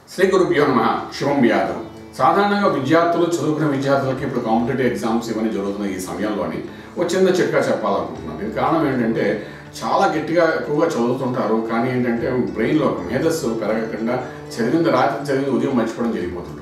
శ్రీ గురుభ్యో నమః. శుభం వ్యాధం. సాధారణంగా విద్యార్థులు చదువుకునే విద్యార్థులకి ఇప్పుడు కాంపిటేటివ్ ఎగ్జామ్స్ ఇవన్నీ జరుగుతున్న ఈ సమయంలోని ఒక చిన్న చిట్కా చెప్పాలనుకుంటున్నాను. దీనికి కారణం ఏంటంటే చాలా గట్టిగా ఎక్కువగా చదువుతుంటారు, కానీ ఏంటంటే బ్రెయిన్లో మేధస్సు పెరగకుండా చదివింది రాత్రి చదివింది ఉదయం మర్చిపోవడం జరిగిపోతుంది.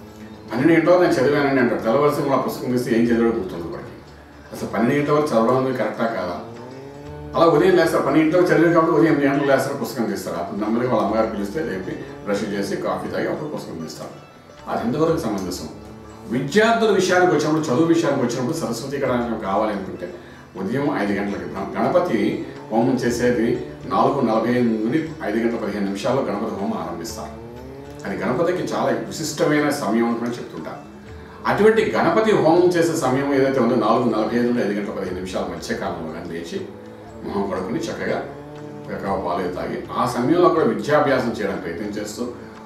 12 గంటల వరకు నేను చదివానండి అంటారు. తెల్లవలసిన మన పుస్తకం తీస్తే ఏం చదివాడో గుర్తుంది వాడికి. అసలు 12 గంటల వరకు చదవడం కరెక్టా కాదా? అలా ఉదయం లేస్తారు, 12 గంటలకు చదివి కాబట్టి ఉదయం 8 గంటలకు లేస్తారు, పుస్తకం తీస్తారు. అప్పుడు నెమ్మదిగా వాళ్ళ అమ్మగారు పిలిస్తే లేపి బ్రష్ చేసి కాఫీ తాగి అప్పుడు పుస్తకం తీస్తారు. అది ఎంతవరకు సమంజసం? విద్యార్థుల విషయానికి వచ్చినప్పుడు, చదువు విషయానికి వచ్చినప్పుడు సరస్వతి కటాక్షం కావాలి అనుకుంటే ఉదయం 5 గంటలకి గణపతి హోమం చేసేది 4:45 నుండి 5:15 గణపతి హోమం ఆరంభిస్తారు. అది గణపతికి చాలా విశిష్టమైన సమయం అని చెప్తుంటారు. అటువంటి గణపతి హోమం చేసే సమయం ఏదైతే ఉందో 4:45 నుండి 5:15 మధ్యకాలంలో కానీ లేచి మొహం కడుక్కుని చక్కగా పాలు తాగి ఆ సమయంలో కూడా విద్యాభ్యాసం చేయడానికి ప్రయత్నం చేస్తూ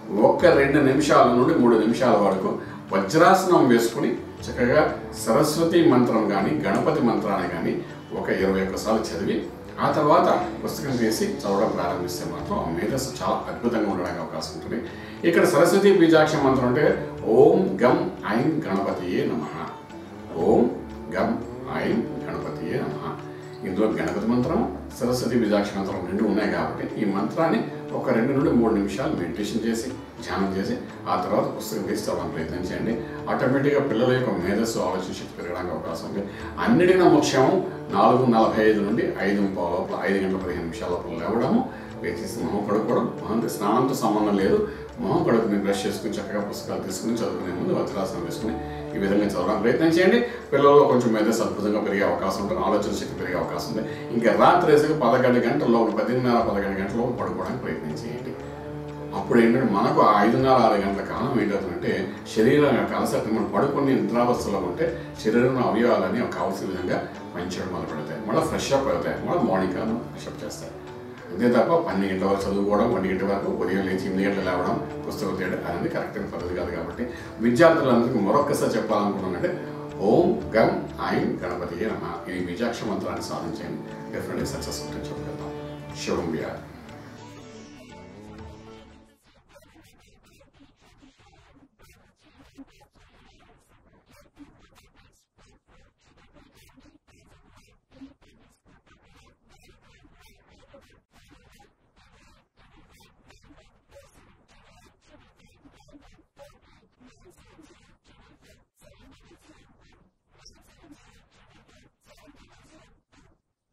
2 నిమిషాల నుండి 3 నిమిషాల వరకు వజ్రాసనం వేసుకుని చక్కగా సరస్వతి మంత్రం కానీ గణపతి మంత్రాన్ని కానీ 21 సార్లు చదివి ఆ తర్వాత పుస్తకం తీసి చదవడం ప్రారంభిస్తే మాత్రం ఆ మేధస్సు చాలా అద్భుతంగా ఉండడానికి అవకాశం ఉంటుంది. ఇక్కడ సరస్వతి బీజాక్ష మంత్రం అంటే ఓం గం ఐం గణపతియే నమః. ఓం గం ఐం గణపతియే నమః. ఇందులో గణపతి మంత్రం సరస్వతి బీజాక్ష మంత్రం 2 ఉన్నాయి కాబట్టి ఈ మంత్రాన్ని 2 నుండి 3 నిమిషాలు మెడిటేషన్ చేసి ధ్యానం చేసి ఆ తర్వాత పుస్తకం తీసి చదవడానికి ప్రయత్నం చేయండి. ఆటోమేటిక్గా పిల్లల యొక్క మేధస్సు ఆలోచన శక్తి పెరగడానికి అవకాశం ఉంది. అన్నిటికన్నా ముఖ్యం 4:45 నుండి 5:15 లోపల 5:15 లోపల లేవడము, వేసేసి మొహం కడుక్కోవడం. మొహంతో స్నానంతో సంబంధం లేదు. మొహం కడుక్కుని బ్రష్ చేసుకుని చక్కగా పుస్తకాలు తీసుకుని చదువుకునే ముందు వజ్రాసనం వేసుకుని ఈ విధంగా చదవడానికి ప్రయత్నం చేయండి. పిల్లల్లో కొంచెం మేధస్సు అద్భుతంగా పెరిగే అవకాశం ఉంటుంది, ఆలోచన శక్తి పెరిగే అవకాశం ఉంది. ఇంకా రాత్రి 11 గంటల్లో 10:30-11 గంటల్లో పడుకోవడానికి ప్రయత్నం చేయండి. అప్పుడు ఏంటంటే మనకు 5:30-6 గంటల కాలం ఏంటవుతుందంటే శరీరం యొక్క అలసట మనం పడుకుని నిద్రావస్థలో ఉంటే శరీరంలో అవయవాలని కావాల్సిన విధంగా పనిచేయడం మొదలు పెడతాయి, మళ్ళీ ఫ్రెష్ అప్ అవుతాయి, మళ్ళీ మార్నింగ్ కాలం ఫ్రెష్ అప్ చేస్తాయి. అంతే తప్ప 12 గంటల వరకు చదువుకోవడం, 1 గంట వరకు ఉదయం లేచి 8 గంటలు లేవడం, పుస్తకం తీయడం అనేది కరెక్ట్ అయిన పద్ధతి కాదు. కాబట్టి విద్యార్థులందరికీ మరొకసారి చెప్పాలనుకున్నానంటే ఓం గం ఐం గణపతియే నమః. ఈ బీజాక్ష మంత్రాన్ని సాధించండి, డెఫినెట్లీ సక్సెస్ ఉంటుంది చెప్పగలుగుతాం. శుభం వ్యాధి.